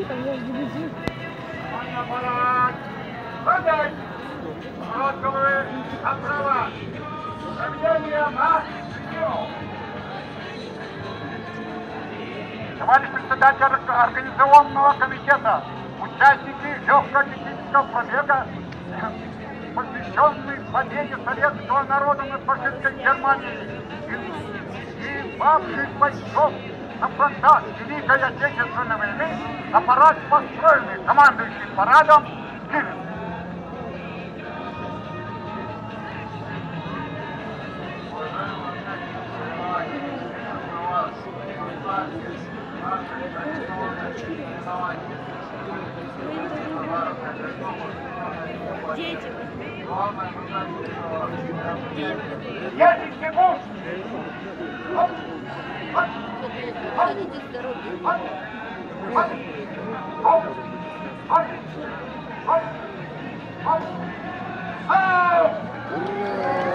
Аппарат! Подать! Рот головы направо! Проведение на прием! Товарищ председатель организационного комитета, участники легкоатлетического пробега, посвященный победе советского народа над фашистской Германией и павших бойцов на фронтах Великой Отечественной войны, аппарат построенный командующим парадом Гитлер. Дети. Едем, бегут! Хотите здоровья? Ура!